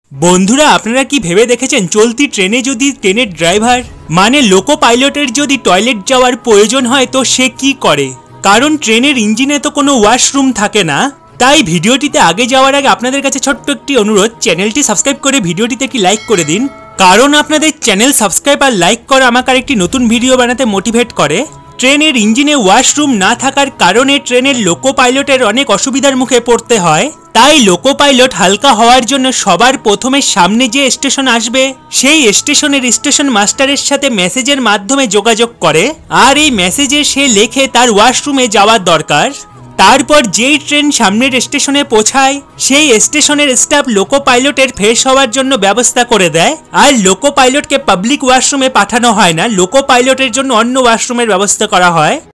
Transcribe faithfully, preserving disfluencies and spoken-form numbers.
বন্ধুরা আপনারা কি ভেবে দেখেছেন চলতি ট্রেনে যদি ট্রেনের ড্রাইভার মানে লোকো পাইলটের যদি টয়লেট যাওয়ার প্রয়োজন হয় তো সে কি করে? কারণ ট্রেনের ইঞ্জিনে তো কোনো ওয়াশরুম থাকে না। তাই ভিডিওটিতে আগে যাওয়ার আগে আপনাদের কাছে ছোট্ট একটি অনুরোধ, চ্যানেলটি সাবস্ক্রাইব করে ভিডিওটিতে একটি লাইক করে দিন। কারণ আপনাদের চ্যানেল সাবস্ক্রাইব আর লাইক করা আমাকে আরেকটি নতুন ভিডিও বানাতে মোটিভেট করে। ট্রেনের ইঞ্জিনে ওয়াশরুম না থাকার কারণে ট্রেনের লোকো পাইলটের অনেক অসুবিধার মুখে পড়তে হয়। তাই লোকো পাইলট হালকা হওয়ার জন্য সবার প্রথমে সামনে যে স্টেশন আসবে সেই স্টেশনের স্টেশন মাস্টারের সাথে মেসেজের মাধ্যমে যোগাযোগ করে, আর এই মেসেজে সে লেখে তার ওয়াশরুমে যাওয়ার দরকার। তারপর যেই ট্রেন সামনের স্টেশনে পৌঁছায় সেই স্টেশনের স্টাফ লোকো পাইলটের ফ্রেশ হওয়ার জন্য ব্যবস্থা করে দেয়। আর লোকো পাইলটকে পাবলিক ওয়াশরুমে পাঠানো হয় না, লোকো পাইলটের জন্য অন্য ওয়াশরুমের ব্যবস্থা করা হয়।